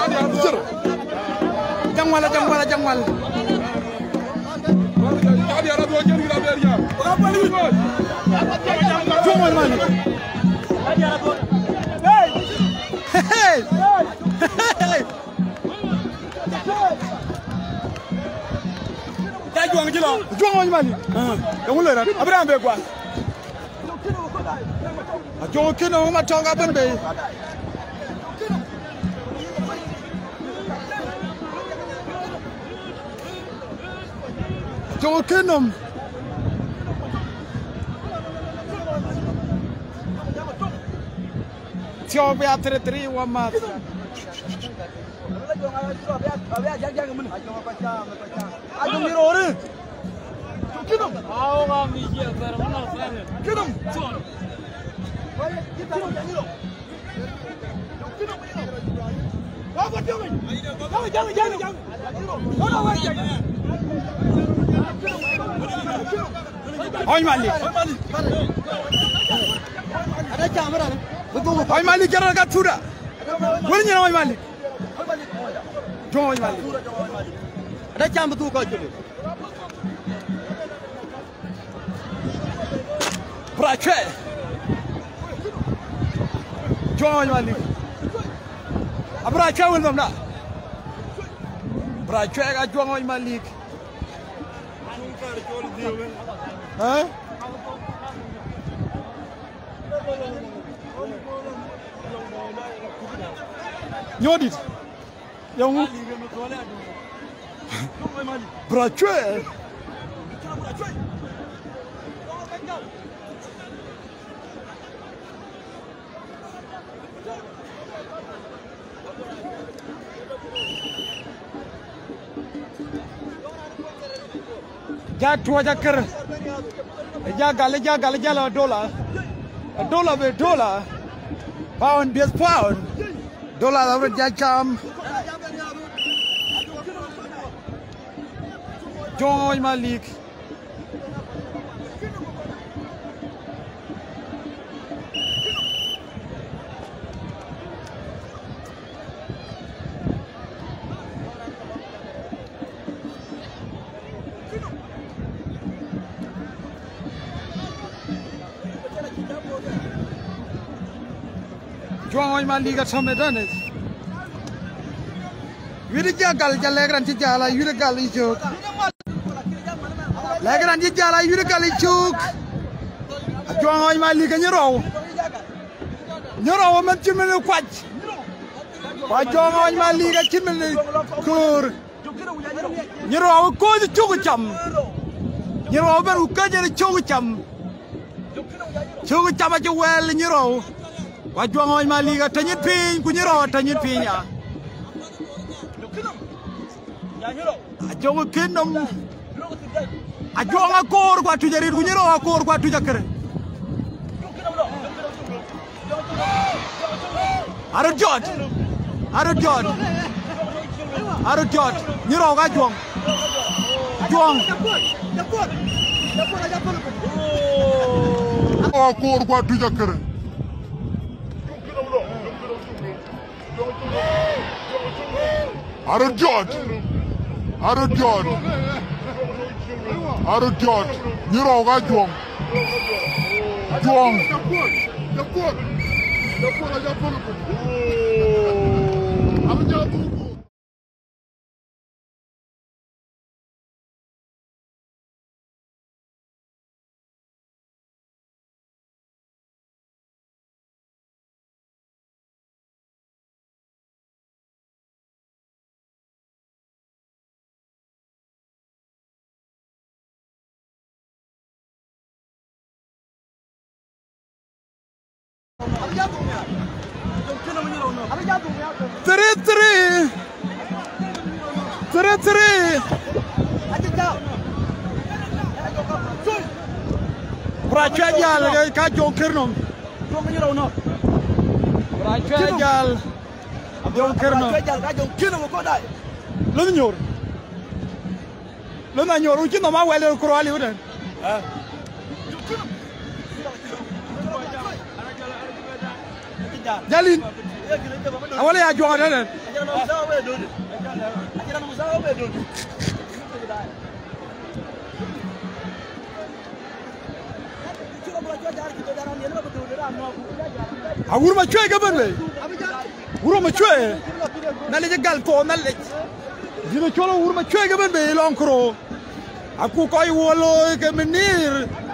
Jangwal. Juang Mali. Kamu lerat. Abraham begwa. Juang kena ma tonga benbe. Juang kena. Tiang beatre tri wamat. Oi Mali. Ada kamera. Oi Mali kira kat sudah. Boleh oi Mali. Oi Mali. Ada jam betul kau jadi. Prache. Oi Mali. Abrache belum nak. Prache kat juang oi Mali. Hah? Nyodit. Yang Prache. Ja tua jakar. Jaga dola be dola. Pound base pound. Dola la jacham. Joy Malik. Joy Malik at some done. Yurigal Jalegran Tijala, Yurigal Ijuk. Lagran Tijala, Yurigal Ijuk. Joy Malik and Yoro. Yoro, Manchimel Quatch. Why Joy Malik at Chimney Kur? Yoro, go to Chogucham. Yoro, who cut a Chogucham. Chogucham at your well in Yoro. Why Joy Malik at Tanya Pin, Kuniro, Tanya Pina. Ajonga kingdom. Ajonga kor kwa tujari kunyero kor kwa tujakere. Arujot. Nyero ga jong. Kor kwa tujakere. Arujot. Nyero ga jong. Three. Prachajal ka jonkernum. Prachajal jonkernum. Ka jonkernum ko dai. Lo nyor ukino ma wele ko ali udan. Jalin awala ya jonga tenen awur ma chwe gaban be wuro ma chwe nale gal to nale dina cholo wur ma chwe gaban be lonkro aku koy wolo ke menir